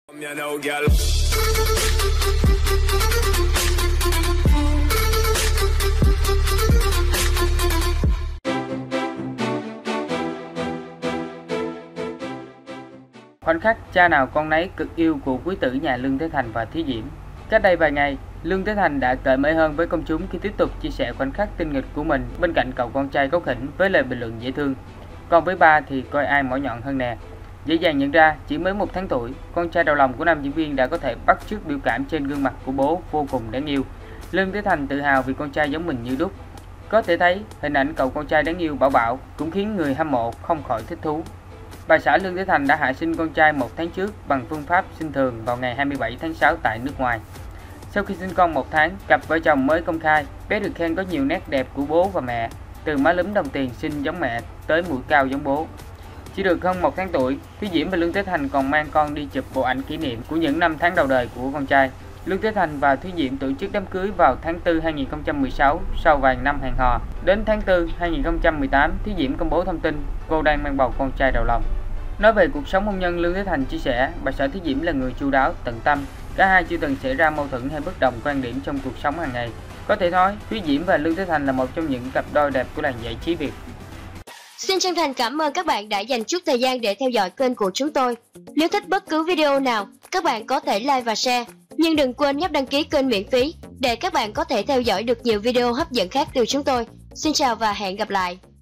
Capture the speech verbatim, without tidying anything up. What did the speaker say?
Khoảnh khắc cha nào con nấy cực yêu của quý tử nhà Lương Thế Thành và Thúy Diễm. Cách đây vài ngày, Lương Thế Thành đã cởi mở hơn với công chúng khi tiếp tục chia sẻ khoảnh khắc tinh nghịch của mình bên cạnh cậu con trai Cốc Khỉnh với lời bình luận dễ thương. Còn với ba thì coi ai mỏ nhọn hơn nè. Dễ dàng nhận ra, chỉ mới một tháng tuổi, con trai đầu lòng của nam diễn viên đã có thể bắt chước biểu cảm trên gương mặt của bố vô cùng đáng yêu. Lương Thế Thành tự hào vì con trai giống mình như đúc. Có thể thấy, hình ảnh cậu con trai đáng yêu Bảo Bảo cũng khiến người hâm mộ không khỏi thích thú. Bà xã Lương Thế Thành đã hạ sinh con trai một tháng trước bằng phương pháp sinh thường vào ngày hai mươi bảy tháng sáu tại nước ngoài. Sau khi sinh con một tháng, cặp vợ chồng mới công khai, bé được khen có nhiều nét đẹp của bố và mẹ, từ má lúm đồng tiền xinh giống mẹ tới mũi cao giống bố. Chỉ được hơn một tháng tuổi, Thúy Diễm và Lương Thế Thành còn mang con đi chụp bộ ảnh kỷ niệm của những năm tháng đầu đời của con trai. Lương Thế Thành và Thúy Diễm tổ chức đám cưới vào tháng tư hai nghìn không trăm mười sáu sau vài năm hẹn hò. Đến tháng tư hai nghìn không trăm mười tám, Thúy Diễm công bố thông tin cô đang mang bầu con trai đầu lòng. Nói về cuộc sống hôn nhân, Lương Thế Thành chia sẻ, bà xã Thúy Diễm là người chu đáo, tận tâm. Cả hai chưa từng xảy ra mâu thuẫn hay bất đồng quan điểm trong cuộc sống hàng ngày. Có thể nói, Thúy Diễm và Lương Thế Thành là một trong những cặp đôi đẹp của làng giải trí Việt. Xin chân thành cảm ơn các bạn đã dành chút thời gian để theo dõi kênh của chúng tôi. Nếu thích bất cứ video nào, các bạn có thể like và share. Nhưng đừng quên nhấp đăng ký kênh miễn phí để các bạn có thể theo dõi được nhiều video hấp dẫn khác từ chúng tôi. Xin chào và hẹn gặp lại.